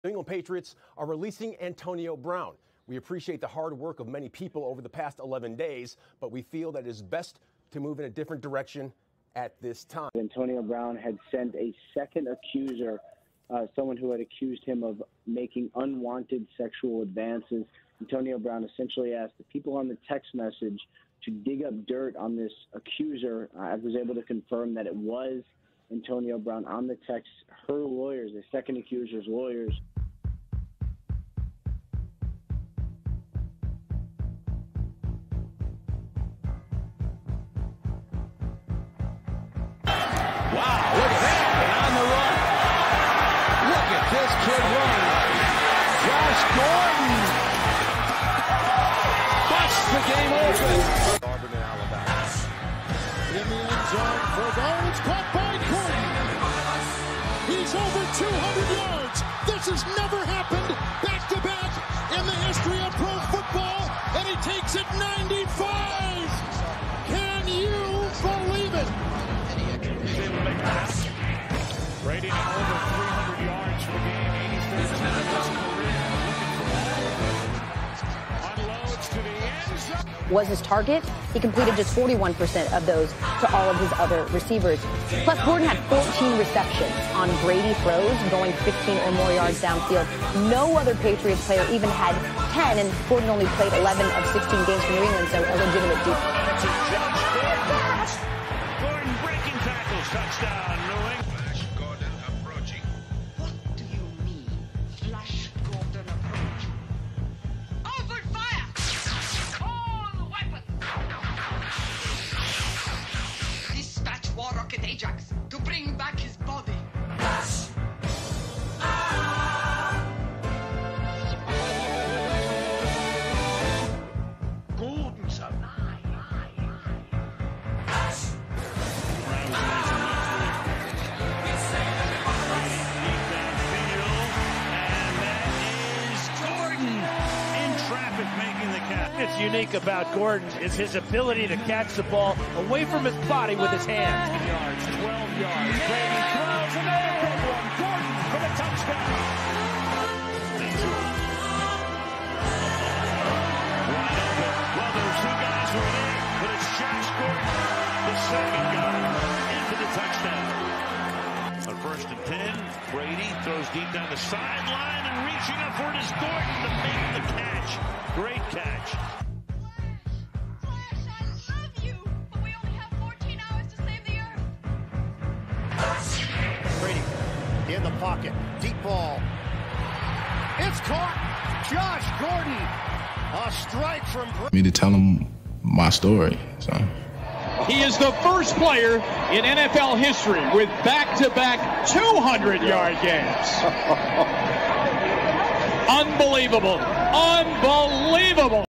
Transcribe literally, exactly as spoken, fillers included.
New England Patriots are releasing Antonio Brown. We appreciate the hard work of many people over the past eleven days, but we feel that it is best to move in a different direction at this time. Antonio Brown had sent a second accuser, uh, someone who had accused him of making unwanted sexual advances. Antonio Brown essentially asked the people on the text message to dig up dirt on this accuser. I was able to confirm that it was Antonio Brown on the text. Her lawyers, the second accuser's lawyers, Wow, look at that. And on the run. Look at this kid run. Josh Gordon busts the game open. Auburn and Alabama. In the end zone for goal. It's caught by Gordon. He's over two hundred yards. This has never happened back-to-back in the history of pro football. And he takes it ninety-five. Can you believe it? Brady now over three hundred yards for the game, eighty-four touchdowns career. Unloads to the end zone. Was his target. He completed just forty-one percent of those to all of his other receivers. Plus, Gordon had fourteen receptions on Brady throws, going fifteen or more yards downfield. No other Patriots player even had ten, and Gordon only played eleven of sixteen games for New England, so a legitimate deep. That's a Josh Gordon. Gordon breaking tackles, touchdown, New England. Flash Gordon approaching. What do you mean, Flash Gordon approaching? Open fire! All weapons! Dispatch War Rocket Ajax to bring back his body. Gordon's alive. What's unique about Gordon is his ability to catch the ball away from his body with his hands. Yards, twelve yards. Brady throws another big one. Gordon for the touchdown. Wide open. Well, those two guys were there, but it's Josh Gordon, the second guy, into the touchdown. A first and ten. Brady throws deep down the sideline, and reaching up for it is Gordon to make the catch. Great catch. Flash, I love you, but we only have fourteen hours to save the earth. Brady in the pocket. Deep ball. It's caught. Josh Gordon. A strike from Brady. Me to tell him my story. So he is the first player in N F L history with back-to-back two hundred yard games. Unbelievable. Unbelievable.